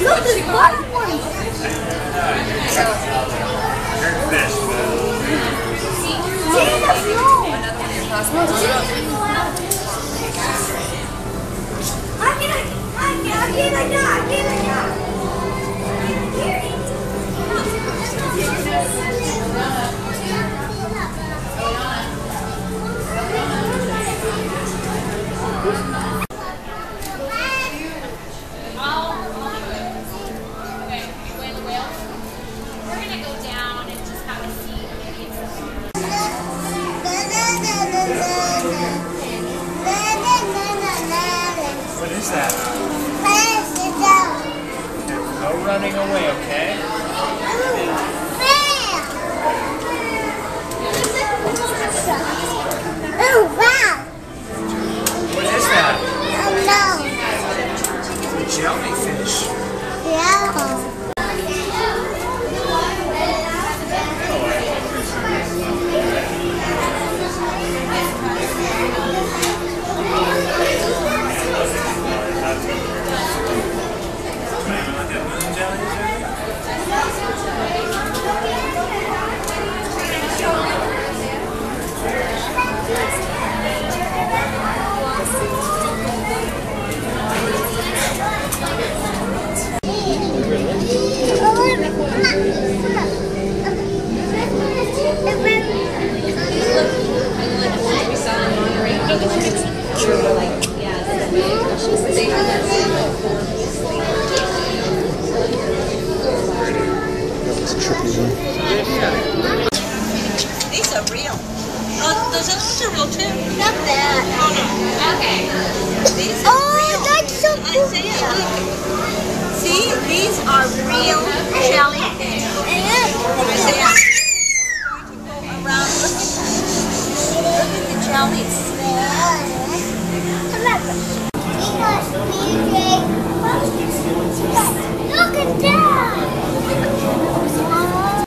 Look, there's black ones. Fish. See, that's no. What is that? No running away, okay? Oh, wow. What is that? Oh, no. Jellyfish. Yeah. These are real. Oh, those other ones are real too. Not that. Oh no. Okay. These are real. That's so cool. Isaiah, look. See, these are real jellyfish. Isaiah, I'm going to go around. Look at the jellies.